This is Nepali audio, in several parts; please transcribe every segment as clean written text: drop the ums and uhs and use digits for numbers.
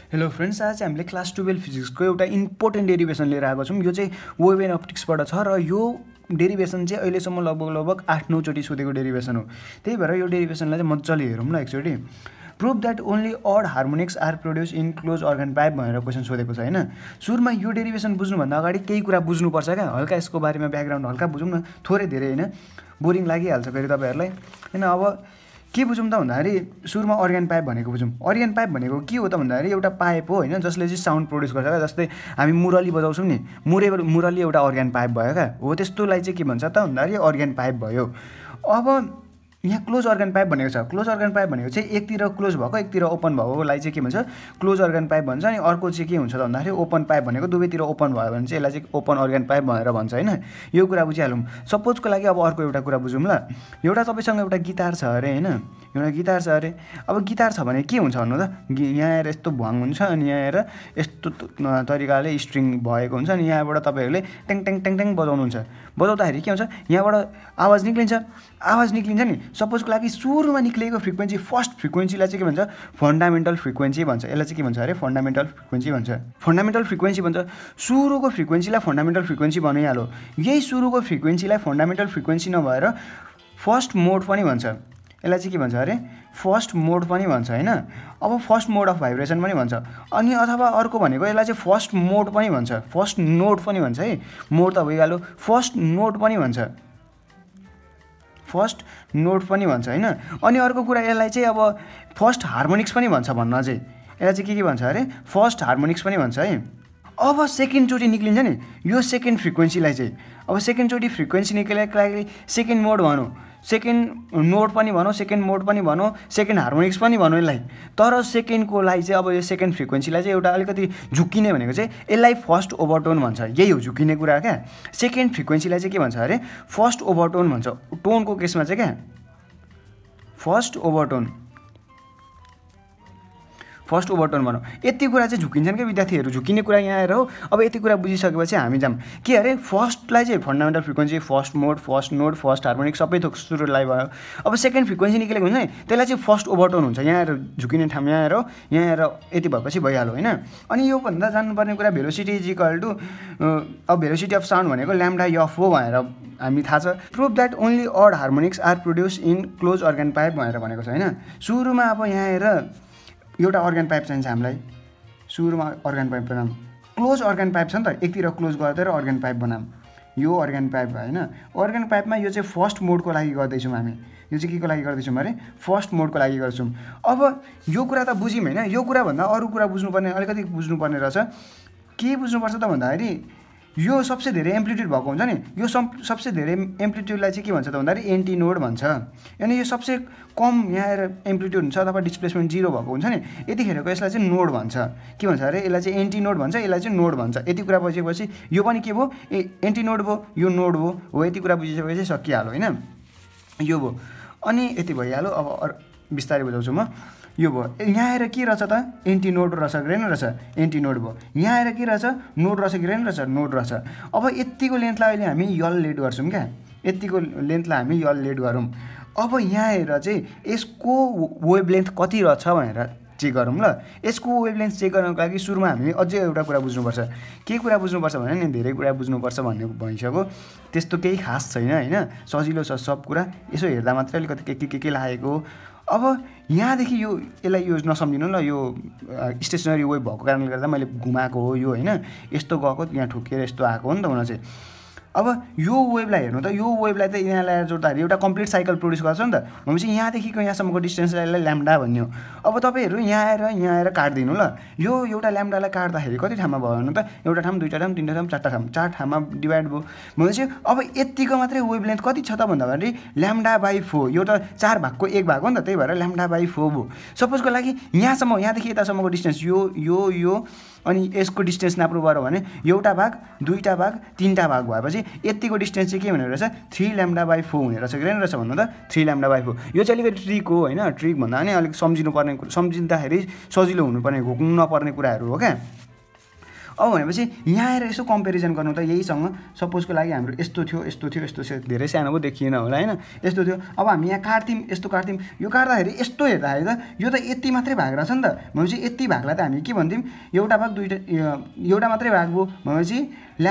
हेलो फ्रेन्ड्स, आज हामीले क्लास 12 फिजिक्सको एउटा इम्पोर्टेन्ट डेरिभेसन लिएर आएको छौँ। यो चाहिँ वेभ एन्ड अप्टिक्सबाट छ र यो डेरिभेसन चाहिँ अहिलेसम्म लगभग 8-9 चोटि सोधेको डेरिभेसन हो। त्यही भएर यो डेरिभेसनलाई चाहिँ मजाले हेरौँ ल एकचोटि। Prove that only odd harmonics are produced in close organ pipe भनेर क्वेसन सोधेको छ हैन। सुरुमा यो डेरिभेसन बुझ्नुभन्दा अगाडि केही कुरा बुझ्नुपर्छ क्या। हल्का यसको बारेमा ब्याकग्राउन्ड हल्का बुझौँ न, थोरै धेरै हैन, बोरिङ लागिहाल्छ फेरि तपाईँहरूलाई हैन। अब के बुझौँ त भन्दाखेरि सुरुमा अर्गन पाइप भनेको बुझौँ। अर्गन पाइप भनेको के हो त भन्दाखेरि एउटा पाइप हो हैन, जसले चाहिँ साउन्ड प्रोड्युस गर्छ क्या। जस्तै हामी मुरली बजाउँछौँ नि, मुरली एउटा अर्गन पाइप भयो क्या। हो त्यस्तोलाई चाहिँ के भन्छ त भन्दाखेरि अर्गन पाइप भयो। अब यहाँ क्लोज अर्गन पाइप भनेको छ। क्लोज अर्गन पाइप भनेको चाहिँ एकतिर क्लोज भएको एकतिर ओपन भएकोलाई चाहिँ के भन्छ, क्लोज अर्गन पाइप भन्छ। अनि अर्को चाहिँ के हुन्छ त भन्दाखेरि ओपन पाइप भनेको दुवैतिर ओपन भयो भने चाहिँ यसलाई चाहिँ ओपन अर्गन पाइप भनेर भन्छ हैन। यो कुरा बुझिहालौँ। सपोजको लागि अब अर्को एउटा कुरा बुझौँ ल। एउटा तपाईँसँग एउटा गिटार छ अरे हैन, एउटा गिटार छ अरे। अब गिटार छ भने के हुन्छ भन्नु त, यहाँ आएर यस्तो भ्वाङ हुन्छ अनि यहाँ आएर यस्तो तरिकाले स्ट्रिङ भएको हुन्छ अनि यहाँबाट तपाईँहरूले ट्याङ ट्याङ ट्याङ ट्याङ बजाउनुहुन्छ। बजाउँदाखेरि के हुन्छ, यहाँबाट आवाज निक्लिन्छ। आवाज निक्लिन्छ नि, सपोजको लागि सुरुमा निक्लिएको फ्रिक्वेन्सी, फर्स्ट फ्रिक्वेन्सीलाई चाहिँ के भन्छ, फन्डामेन्टल फ्रिक्वेन्सी भन्छ। यसलाई चाहिँ के भन्छ अरे, फन्डामेन्टल फ्रिक्वेन्सी भन्छ। फन्डामेन्टल फ्रिक्वेन्सी भन्छ। सुरुको फ्रिक्वेन्सीलाई फन्डामेन्टल फ्रिक्वेन्सी भनिहाल्यो। यही सुरुको फ्रिक्वेन्सीलाई फन्डामेन्टल फ्रिक्वेन्सी नभएर फर्स्ट मोड पनि भन्छ। यसलाई चाहिँ के भन्छ अरे, फर्स्ट मोड पनि भन्छ हैन। अब फर्स्ट मोड अफ भाइब्रेसन पनि भन्छ। अनि अथवा अर्को भनेको यसलाई चाहिँ फर्स्ट मोड पनि भन्छ, फर्स्ट नोड पनि भन्छ है। मोड त भइहाल्यो, फर्स्ट नोड पनि भन्छ, फर्स्ट नोट पनि भन्छ हैन। अनि अर्को कुरा यसलाई चाहिँ अब फर्स्ट हार्मोनिक्स पनि भन्छ भन्न चाहिँ। यसलाई चाहिँ के भन्छ अरे, फर्स्ट हार्मोनिक्स पनि भन्छ है। अब सेकेन्डचोटि निक्लिन्छ नि यो सेकेन्ड फ्रिक्वेन्सीलाई चाहिँ, अब सेकेन्डचोटि फ्रिक्वेन्सी निक्लेको लागि सेकेन्ड मोड भनौँ, सेकेन्ड नोट पनि भनौँ, सेकेन्ड मोड पनि भनौँ, सेकेन्ड हार्मोनिक्स पनि भनौँ यसलाई। तर सेकेन्डको लागि चाहिँ अब यो सेकेन्ड फ्रिक्वेन्सीलाई चाहिँ एउटा अलिकति झुक्किने भनेको चाहिँ यसलाई फर्स्ट ओभरटोन भन्छ। यही हो झुक्किने कुरा क्या। सेकेन्ड फ्रिक्वेन्सीलाई चाहिँ के भन्छ अरे, फर्स्ट ओभरटोन भन्छ। टोनको केसमा चाहिँ क्या फर्स्ट ओभरटोन, फर्स्ट ओभरटोन भनौँ। यति कुरा चाहिँ झुकिन्छन् क्या विद्यार्थीहरू, झुकिने कुरा यहाँ आएर हो। अब यति कुरा बुझिसकेपछि हामी जाऊँ के अरे, फर्स्टलाई चाहिँ fundamental frequency, first mode, first node, first harmonic सबै थोक सुरुलाई भयो। अब सेकेन्ड फ्रिक्वेन्सी निक्लेको हुन्छ नि, त्यसलाई चाहिँ फर्स्ट ओभरटोन हुन्छ। यहाँ आएर झुकिने ठाउँ यहाँ आएर हो, यहाँ आएर यति भएपछि भइहाल्यो होइन। अनि योभन्दा जान्नुपर्ने कुरा भेलोसिटी इज इक्वल टु, अब भेलोसिटी अफ साउन्ड भनेको ल्याम्डा एफ हो भनेर हामी थाहा छ। Prove that only odd harmonics are produced in close organ pipe भनेर भनेको छ होइन। सुरुमा अब यहाँ आएर एउटा अर्गन पाइप चाहिन्छ हामीलाई। सुरुमा अर्गन पाइप बनाऊँ, क्लोज अर्गन पाइप छ नि त, एकतिर क्लोज गरेर अर्गन पाइप बनाऊँ। यो अर्गन पाइप होइन। अर्गन पाइपमा यो चाहिँ फर्स्ट मोडको लागि गर्दैछौँ हामी। यो चाहिँ के को लागि गर्दैछौँ अरे, फर्स्ट मोडको लागि गर्छौँ। अब यो कुरा त बुझ्यौँ होइन। यो कुराभन्दा अरू कुरा बुझ्नुपर्ने, अलिकति बुझ्नुपर्ने रहेछ। के बुझ्नुपर्छ त भन्दाखेरि यो सबसे धेरै एम्प्लिट्युड भएको हुन्छ नि, यो सबसे धेरै एम्प्लिट्युडलाई चाहिँ के भन्छ त भन्दाखेरि एन्टी नोड भन्छ। अनि यो सबसे कम यहाँ आएर एम्प्लिट्युड हुन्छ अथवा डिस्प्लेसमेन्ट 0 भएको हुन्छ नि, यतिखेरको यसलाई चाहिँ नोड भन्छ। के भन्छ अरे, यसलाई चाहिँ एन्टी नोड भन्छ, यसलाई चाहिँ नोड भन्छ। यति कुरा बुझेपछि यो पनि के भयो, एन्टी नोड भयो, यो नोड भयो। हो यति कुरा बुझिसकेपछि सकिहाल्यो होइन, यो भयो। अनि यति भइहाल्यो। अब बिस्तारै बुझाउँछु म। यो भयो। यहाँ आएर के रहेछ त, एन्टी नोड रहेछ कि रहेन रहेछ, एन्टी नोड भयो। यहाँ आएर के रहेछ, नोड रहेछ कि रहेन रहेछ, नोड रहेछ। अब यतिको लेन्थलाई अहिले हामी यल लेड गर्छौँ क्या, यतिको लेन्थलाई हामी यल लेड गरौँ। अब यहाँ आएर चाहिँ यसको वेभ लेन्थ कति रहेछ भनेर चेक गरौँ ल। यसको वेभ लेन्थ चेक गर्नको लागि सुरुमा हामीले अझै एउटा कुरा बुझ्नुपर्छ। के कुरा बुझ्नुपर्छ भने नि, धेरै कुरा बुझ्नुपर्छ भन्ने भइसक्यो। त्यस्तो केही खास छैन होइन, सजिलो छ सब कुरा। यसो हेर्दा मात्रै अलिकति के लागेको। अब यहाँदेखि यो यसलाई यो नसम्झिनु ल, यो स्टेसनरी वेभ भएको कारणले गर्दा मैले घुमाएको हो यो होइन। यस्तो गएको यहाँ ठोकेर यस्तो आएको हो नि त हुन चाहिँ। अब यो वेभलाई हेर्नु त, यो वेभलाई त यहाँ ल्याएर जोड्दाखेरि एउटा कम्प्लिट साइकल प्रोड्युस गर्छ नि त। भनेपछि यहाँदेखिको यहाँसम्मको डिस्टेन्सलाई ल्याम्डा भन्यो। अब तपाईँहरू यहाँ आएर काट्दिनु ल। यो एउटा ल्याम्डालाई काट्दाखेरि कति ठाउँमा भयो भन्नु त, एउटा ठाउँ, दुईवटा ठाउँ, तिनवटा ठाउँ, चारवटा ठाउँ, 4 ठाउँमा डिभाइड भयो। भनेपछि अब यतिको मात्रै वेभ लेन्थ कति छ त भन्दाखेरि λ/4। यो त 4 भागको 1 भाग हो नि त, त्यही भएर λ/4 भयो। सपोजको लागि यहाँसम्म, यहाँदेखि यतासम्मको डिस्टेन्स यो अनि यसको डिस्टेन्स नाप्नु पऱ्यो भने एउटा भाग, दुईवटा भाग, तिनवटा भाग भएपछि यतिको डिस्टेन्स चाहिँ के हुने रहेछ, 3λ/4 हुने रहेछ कि रहेन रहेछ भन्नु त, 3λ/4। यो चाहिँ अलिकति ट्रिक हो होइन। ट्रिक भन्दा पनि अलिक सम्झिनुपर्ने, सम्झिँदाखेरि सजिलो हुनुपर्ने, घुक्नु नपर्ने कुराहरू हो क्या। अब भनेपछि यहाँ आएर यसो कम्पेरिजन गर्नु त यहीसँग सपोजको लागि हाम्रो यस्तो थियो यस्तो थियो यस्तो थियो धेरै सानो पो देखिएन होला होइन यस्तो थियो अब हामी यहाँ काट्थ्यौँ यस्तो काट्थ्यौँ यो काट्दाखेरि यस्तो हेर्दाखेरि त यो त यति मात्रै भाग रहेछ नि त भनेपछि यति भागलाई त हामी के भन्थ्यौँ एउटा भाग दुईवटा एउटा मात्रै भाग भयो भनेपछि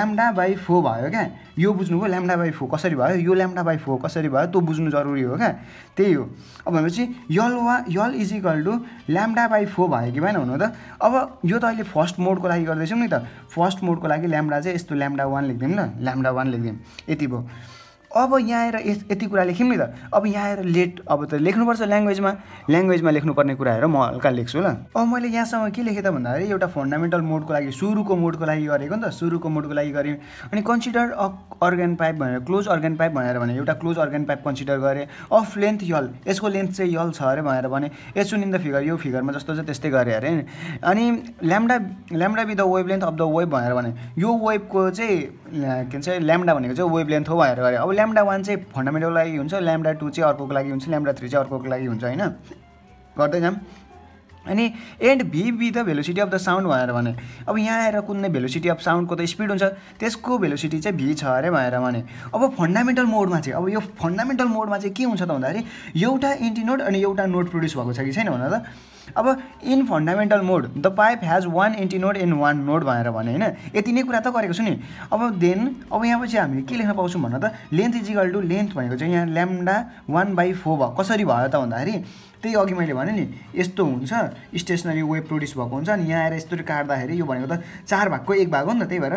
λ/4 भयो क्या यो बुझ्नुभयो λ/4 कसरी भयो यो λ/4 कसरी भयो त्यो बुझ्नु जरुरी हो क्या त्यही हो अब भनेपछि यल इज इक्वल टु λ/4 भयो कि भएन हुनु त अब यो त अहिले फर्स्ट मोडको लागि गर्दैछौँ नि त फर्स्ट मोडको लागि ल्याम्डा चाहिँ यस्तो λ1 लेखिदिउँ ल λ1 लेखिदिउँ यति भयो अब यहाँ आएर यति कुरा लेख्यौँ नि त अब यहाँ आएर अब त लेख्नुपर्छ ल्याङ्ग्वेजमा लेख्नुपर्ने कुराहरू म हल्का लेख्छु ल अब मैले यहाँसम्म के लेखेँ त भन्दाखेरि एउटा फन्डामेन्टल मोडको लागि सुरुको मोडको लागि गरेको नि त सुरुको मोडको लागि गरेँ अनि कन्सिडर अर्गन पाइप भनेर क्लोज अर्गन पाइप भनेर भने एउटा क्लोज अर्गन पाइप कन्सिडर गरेँ अफ लेन्थ यल यसको लेन्थ चाहिँ यल छ अरे भनेर भने as shown in the figure यो फिगरमा जस्तो छ त्यस्तै गरेँ अरे अनि lambda be the wavelength of the wave भनेर भने यो वेभको चाहिँ के भन्छ ल्याम्डा भनेको चाहिँ वेभ लेन्थ हो भनेर गरेँ अब λ1 चाहिँ फन्डामेन्टलको लागि हुन्छ λ2 चाहिँ अर्कोको लागि हुन्छ λ3 चाहिँ अर्कोको लागि हुन्छ होइन गर्दै जाऊँ अनि and be the velocity of the sound भनेर भने अब यहाँ आएर कुनै भेलोसिटी अफ साउन्डको त स्पिड हुन्छ त्यसको भेलोसिटी चाहिँ भी छ अरे भनेर भने अब फन्डामेन्टल मोडमा चाहिँ अब यो फन्डामेन्टल मोडमा चाहिँ के हुन्छ त भन्दाखेरि एउटा एन्टिनोड अनि एउटा नोड प्रड्युस भएको छ कि छैन भन त अब in fundamental mode the pipe has one antinode and one node भनेर भने होइन यति नै कुरा त गरेको छु नि अब यहाँ पछि हामीले के लेख्न पाउँछौँ भन्न त length is equal to length भनेको चाहिँ यहाँ λ1/4 भयो कसरी भयो त भन्दाखेरि त्यही अघि मैले भने नि यस्तो हुन्छ स्टेसनरी वेभ प्रड्युस भएको हुन्छ अनि यहाँ आएर यस्तो काट्दाखेरि यो भनेको त 4 भागको 1 भाग हो नि त त्यही भएर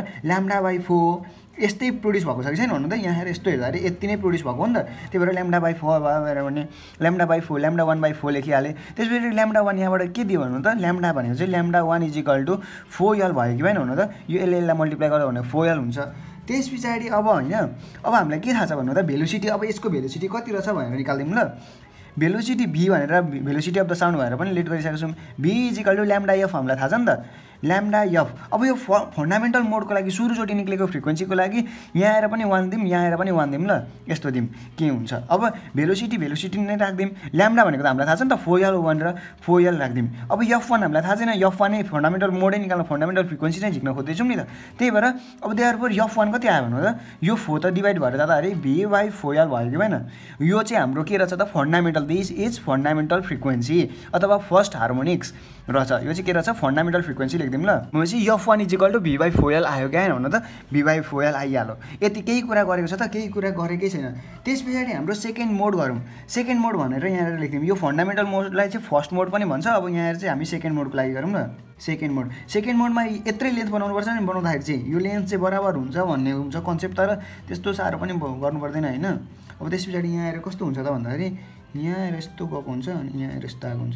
λ/4 यस्तै प्रड्युस भएको छ कि छैन भन्नु त यहाँ आएर यस्तो हेर्दाखेरि यति नै प्रड्युस भएको हो नि त त्यही भएर λ/4 भयो भनेर भने λ/4 λ1/4 लेखिहालेँ त्यसपछि λ1 यहाँबाट के दियो भन्नु त λ भनेको चाहिँ λ1 इज इक्वल टु 4l भयो कि भएन भन्नु त यो यसलाई मल्टिप्लाई गर्दा भने 4l हुन्छ त्यस पछाडि अब होइन अब हामीलाई के थाहा छ भन्नु त भेलोसिटी अब यसको भेलोसिटी कति रहेछ भनेर निकाल्दिउँ ल भेलोसिटी भी भनेर भेलोसिटी अफ द साउन्ड भनेर पनि लेट गरिसकेको छौँ भी इज इक्वल टु λf हामीलाई थाहा छ नि त λf अब यो फन्डामेन्टल मोडको लागि सुरुचोटि निक्लेको फ्रिक्वेन्सीको लागि यहाँ आएर पनि 1 दिउँ यहाँ आएर पनि 1 दिउँ ल यस्तो दिउँ के हुन्छ अब भेलोसिटी नै राख्दिउँ λ भनेको त हामीलाई थाहा छ नि त 4l भनेर 4l राख्दिउँ अब f1 हामीलाई थाहा छैन f1 नै फन्डामेन्टल मोडै निकाल्न फन्डामेन्टल फ्रिक्वेन्सी नै झिक्न खोज्दैछौँ नि त त्यही भएर अब देयरफोर f1 कति आयो भन्नु त यो 4 त डिभाइड भएर जाँदाखेरि v/4l भयो कि भएन यो चाहिँ हाम्रो के रहेछ त fundamental this is fundamental frequency अथवा फर्स्ट हार्मोनिक्स रहेछ यो चाहिँ के रहेछ फन्डामेन्टल फ्रिक्वेन्सी लेखिदिउँ ल भनेपछि f1 is equal to v/4l आयो क्या भन्नु त v/4l आइहाल्यो यति केही कुरा गरेको छ त केही कुरा गरेकै छैन त्यस पछाडि हाम्रो सेकेन्ड मोड गरौँ सेकेन्ड मोड भनेर यहाँ लेखिदिउँ यो फन्डामेन्टल मोडलाई चाहिँ फर्स्ट मोड पनि भन्छ अब यहाँ चाहिँ हामी सेकेन्ड मोडको लागि गरौँ न सेकेन्ड मोडमा यत्रै लेन्थ बनाउनुपर्छ नि बनाउँदाखेरि चाहिँ यो लेन्थ चाहिँ बराबर हुन्छ भन्ने हुन्छ कन्सेप्ट तर त्यस्तो साह्रो पनि गर्नु पर्दैन होइन अब त्यस पछाडि यहाँ आएर कस्तो हुन्छ त भन्दाखेरि यहाँ आएर यस्तो गएको हुन्छ अनि यहाँ आएर यस्तो आएको हुन्छ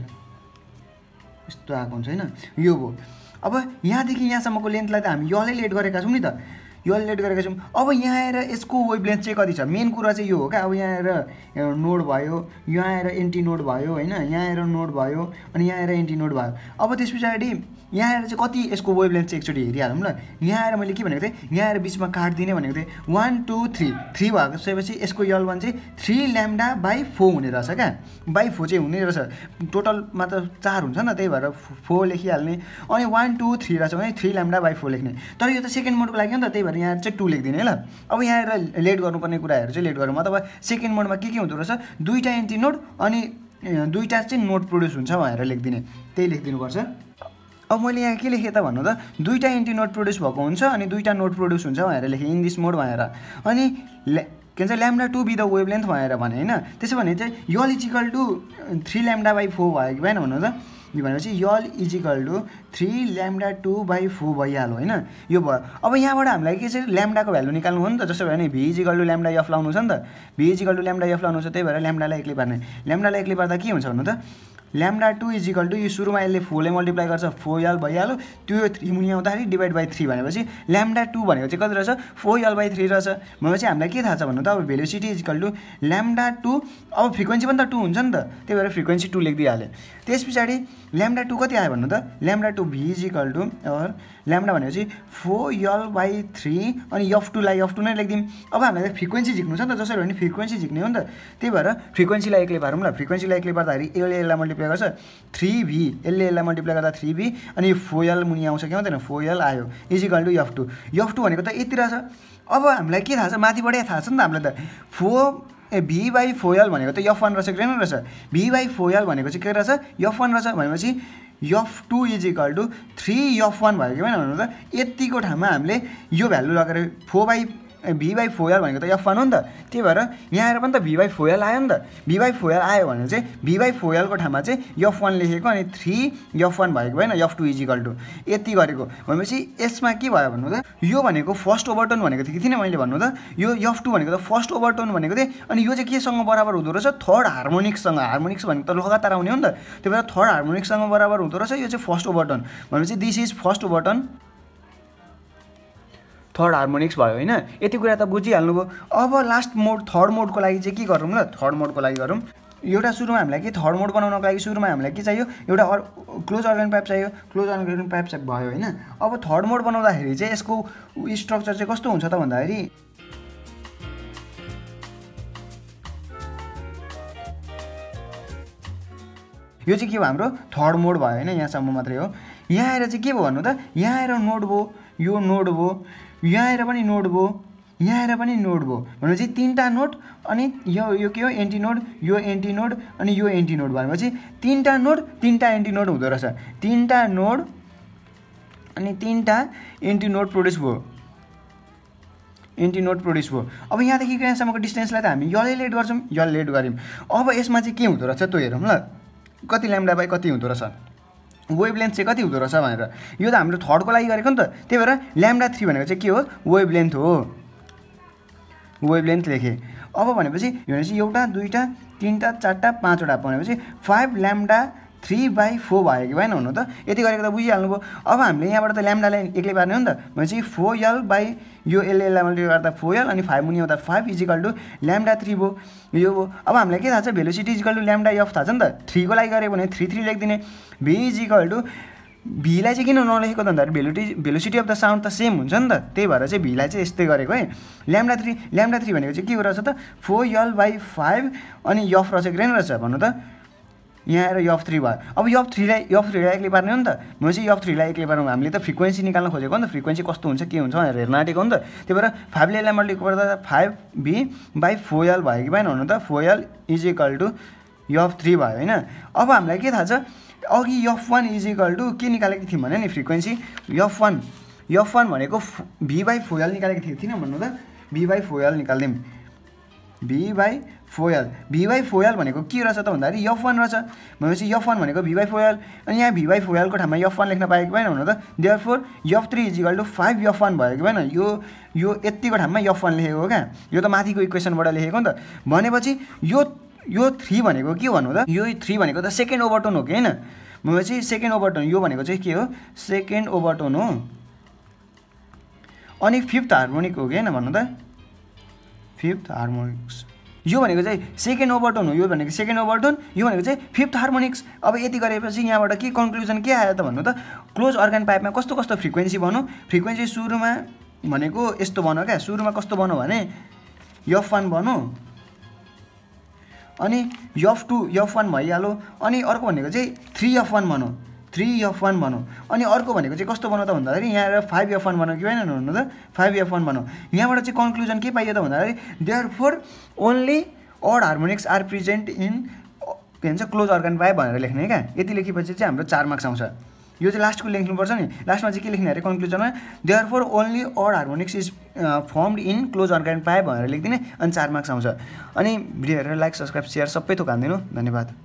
होइन यो भयो अब यहाँदेखि यहाँसम्मको लेन्थलाई त हामी यलै लेट गरेका छौँ नि त यो लेट गरेका छौँ अब यहाँ आएर यसको वेभ लेन्थ चाहिँ कति छ मेन कुरा चाहिँ यो हो क्या अब यहाँ आएर नोड भयो यहाँ आएर एन्टी नोड भयो होइन यहाँ आएर नोड भयो अनि यहाँ आएर एन्टी नोड भयो अब त्यस पछाडि यहाँ आएर चाहिँ कति यसको वेभ लेन्थ चाहिँ एकचोटि हेरिहालौँ ल यहाँ आएर मैले के भनेको थिएँ यहाँ आएर बिचमा काटिदिने भनेको थिएँ 1 2 3 भएको सकेपछि यसको यल1 चाहिँ 3λ/4 हुने रहेछ क्या /4 चाहिँ हुने रहेछ टोटलमा त 4 हुन्छ नि त त्यही भएर 4 लेखिहाल्ने अनि 1 2 3 रहेछ भने 3λ/4 लेख्ने तर यो त सेकेन्ड मोडको लागि हो नि त त्यही भएर यहाँ चाहिँ 2 लेखिदिने ल अब यहाँ आएर लेट गर्नुपर्ने कुराहरू चाहिँ लेट गरौँ अथवा सेकेन्ड मोडमा के हुँदो रहेछ दुईवटा एन्टी नोड अनि दुईवटा चाहिँ नोड प्रड्युस हुन्छ भनेर लेखिदिने त्यही लेखिदिनुपर्छ अब मैले यहाँ के लेखेँ त भन्नु त दुईवटा एन्टी नोड प्रड्युस भएको हुन्छ अनि दुईवटा नोड प्रड्युस हुन्छ भनेर लेखेँ इन दिस मोड भनेर अनि के भन्छ λ2 बी द वेभ लेन्थ भनेर भने होइन त्यसो भने चाहिँ यल इज इक्वल टु 3λ/4 भयो कि भएन भन्नु त यो भनेपछि यल इज इक्वल टु 3λ2/4 भइहाल्यो होइन यो भयो अब यहाँबाट हामीलाई के चाहिँ ल्याम्डाको भ्यालु निकाल्नु हो नि त जस्तो भयो भने v is equal to λf लाउनु छ नि त v is equal to λf लाउनु छ त्यही भएर ल्याम्डालाई एक्लै पार्ने ल्याम्डालाई एक्लै पार्दा के हुन्छ भन्नु त λ2 इज इक्वल टु यो सुरुमा यसले 4 ले मल्टिप्लाई गर्छ 4l भइहाल्यो त्यो 3 मुनि आउँदाखेरि डिभाइड बाई 3 भनेपछि λ2 भनेको चाहिँ कति रहेछ 4l/3 रहेछ भनेपछि हामीलाई के थाहा छ भन्नु त अब भेलोसिटी इज इक्वल टु λ2 अब फ्रिक्वेन्सी पनि त 2 हुन्छ नि त त्यही भएर फ्रिक्वेन्सी 2 लेखिदिइहालेँ त्यस पछाडि λ2 कति आयो भन्नु त λ2 v इज इक्वल टु और λ भनेपछि 4l/3 अनि f2 नै लेखिदिउँ अब हामीलाई फ्रिक्वेन्सी झिक्नु छ नि त जसरी भने फ्रिक्वेन्सी झिक्ने हो नि त त्यही भएर फ्रिक्वेन्सीलाई एक्लै पारौँ ल फ्रिक्वेन्सीलाई एक्लै पार्दाखेरि यसलाई मल्टिप्लाई मल्टिप्लाई गर्छ 3v, यसलाई मल्टिप्लाई गर्दा 3v, अनि यो फोयल मुनि आउँछ के भन्दैन फोयल आयो इजिकल टु f2 भनेको त यति रहेछ। अब हामीलाई के थाहा छ माथिबाटै थाहा छ नि त हामीलाई त v बाई फोयल भनेको त f1 रहेछ ग्रेन रहेछ, v बाई फोयल भनेको चाहिँ के रहेछ f1 रहेछ भनेपछि f2 इजिकल टु 3f1 भयो कि भएन भन्नु त यतिको ठाउँमा हामीले यो भ्यालु लगेर v बाई फोयल भनेको त f1 हो नि त, त्यही भएर यहाँ आएर पनि त v बाई फोयल आयो नि त, v बाई फोयल आयो भने चाहिँ v बाई फोयलको ठाउँमा चाहिँ f1 लेखेको अनि 3f1 भएको भएन f2 इजिकल टु यति गरेको भनेपछि यसमा के भयो भन्नु त यो भनेको फर्स्ट ओभरटर्न भनेको थिएँ कि थिइनँ मैले भन्नु त यो f2 भनेको त फर्स्ट ओभरटर्न भनेको थिएँ, अनि यो चाहिँ केसँग बराबर हुँदो रहेछ थर्ड हार्मोनिक्ससँग, हार्मोनिक्स भनेको त लगातार आउने हो नि त, त्यही भएर थर्ड हार्मोनिक्ससँग बराबर हुँदो रहेछ, यो चाहिँ फर्स्ट ओभरटर्न भनेपछि this is first overtone third harmonics भयो होइन, यति कुरा त बुझिहाल्नुभयो। अब लास्ट मोड थर्ड मोडको लागि चाहिँ के गरौँ ल, थर्ड मोडको लागि गरौँ। एउटा सुरुमा हामीलाई के थर्ड मोड बनाउनको लागि सुरुमा हामीलाई के चाहियो एउटा क्लोज अर्गन पाइप चाहियो, क्लोज अर्गन पाइप भयो होइन। अब थर्ड मोड बनाउँदाखेरि चाहिँ यसको स्ट्रक्चर चाहिँ कस्तो हुन्छ त भन्दाखेरि यो चाहिँ के भयो हाम्रो थर्ड मोड भयो होइन, यहाँसम्म मात्रै हो। यहाँ आएर चाहिँ के भयो भन्नु त यहाँ आएर नोड भयो, यो नोड भयो, यहाँ आएर पनि नोड भयो, यहाँ आएर पनि नोड भयो भनेपछि तीनटा नोड अनि यो के हो एन्टी नोड, यो एन्टी नोड अनि यो एन्टी नोड भनेपछि तीनटा नोड तीनटा एन्टी नोड हुँदो रहेछ, तीनटा नोड अनि तीनटा एन्टी नोड प्रोड्युस भयो, एन्टी नोड प्रोड्युस भयो। अब यहाँदेखि यहाँसम्मको डिस्टेन्सलाई त हामी यसले लेट गर्छौँ, यसले लेट गऱ्यौँ। अब यसमा चाहिँ के हुँदो रहेछ त्यो हेरौँ ल, कति ल्याम्डा बाई कति हुँदो रहेछ, वेभ लेन्थ चाहिँ कति हुँदो रहेछ भनेर, यो त हामीले थर्डको लागि गरेको नि त, त्यही भएर ल्याम्डा 3 भनेको चाहिँ के हो वेभ लेन्थ हो, वेभ लेन्थ लेखेँ। अब भनेपछि यो चाहिँ एउटा दुईवटा तिनवटा चारवटा पाँचवटा भनेपछि 5 ल्याम्डा 3/4 भयो कि भएन हुनु त, यति गरेको त बुझिहाल्नुभयो। अब हामीले यहाँबाट त ल्याम्डालाई एक्लै पार्ने हो नि त भनेपछि 4l बाई यो यसलाई मल्टिप्लाई गर्दा 4l अनि 5 मुनि आउँदा 5 इजिकल टु ल्याम्डा 3 भयो, यो भयो। अब हामीलाई के थाहा छ velocity is equal to lambda f थाहा छ नि त, 3 को लागि गरेको भने 3 लेखिदिने, v इजिकल टु भीलाई चाहिँ किन नलेखेको त भन्दाखेरि भेलोसिटी अफ द साउन्ड त सेम हुन्छ नि त, त्यही भएर चाहिँ भीलाई चाहिँ यस्तै गरेको है। ल्याम्डा 3 भनेको चाहिँ के रहेछ त 4l/5 अनि f रहेछ ग्रेन रहेछ भन्नु त, यहाँ आएर f3 भयो। अब f3लाई एक्लै पार्ने हो नि त भनेपछि f3लाई एक्लै पार्नु हामीले त फ्रिक्वेन्सी निकाल्न खोजेको नि त, फ्रिक्वेन्सी कस्तो हुन्छ के हुन्छ भनेर हेर्न आँटेको नि त, त्यही भएर 5ले यसलाई मल्टिप्लाई गर्दा 5v/4l भयो कि भएन भन्नु त, 4l इजिकल टु f3 भयो होइन। अब हामीलाई के थाहा छ अघि f1 इजिकल टु के निकालेको थियौँ भने नि फ्रिक्वेन्सी f1 भनेको v/4l निकालेको थिएन भन्नु त, v/4l निकाल्दिउँ, v/4l भनेको के रहेछ त भन्दाखेरि f1 रहेछ भनेपछि f1 भनेको v/4l अनि यहाँ v/4l को ठाउँमा f1 लेख्न पाएको भएन भन्नु त, therefore f3 equal to 5f1 भयो कि भएन, यो यतिको ठाउँमा f1 लेखेको हो क्या, यो त माथिको इक्वेसनबाट लेखेको नि त। भनेपछि यो 3 भनेको के भन्नु त, यो 3 भनेको त सेकेन्ड ओभरटोन हो कि होइन भनेपछि सेकेन्ड ओभरटोन, यो भनेको चाहिँ के हो सेकेन्ड ओभरटोन हो अनि फिफ्थ हार्मोनिक हो कि होइन भन्नु त, फिफ्थ हार्मोनिक्स यो भनेको चाहिँ सेकेन्ड ओभरटोन हो, यो भनेको सेकेन्ड ओभरटोन, यो भनेको चाहिँ फिफ्थ हार्मोनिक्स। अब यति गरेपछि यहाँबाट के कन्क्लुजन के आयो त भन्नु त, क्लोज अर्गन पाइपमा कस्तो कस्तो फ्रिक्वेन्सी बन्यो, फ्रिक्वेन्सी सुरुमा भनेको यस्तो बन्यो क्या, सुरुमा कस्तो बन्यो भने f1 बन्यो अनि f1 भइहाल्यो, अनि अर्को भनेको चाहिँ 3f1 बन्यो, 3f1 बन्यो, अनि अर्को भनेको चाहिँ कस्तो बन्यो त भन्दाखेरि यहाँ आएर 5f1 बन्यो कि भएन भन्नु त, 5f1 बन्यो। यहाँबाट चाहिँ कन्क्लुजन के पाइयो त भन्दाखेरि therefore only odd harmonics are present in के भन्छ क्लोज अर्गन पाइप भनेर लेख्ने क्या, यति लेखेपछि चाहिँ हाम्रो 4 मार्क्स आउँछ। यो चाहिँ लास्टको लेख्नुपर्छ नि, लास्टमा चाहिँ के लेख्ने अरे कन्क्लुजनमा therefore only odd harmonics is formed in close organ pipe भनेर लेखिदिने अनि 4 मार्क्स आउँछ। अनि भिडियो हेरेर लाइक सब्सक्राइब सेयर सबै थोक हानिदिनु, धन्यवाद।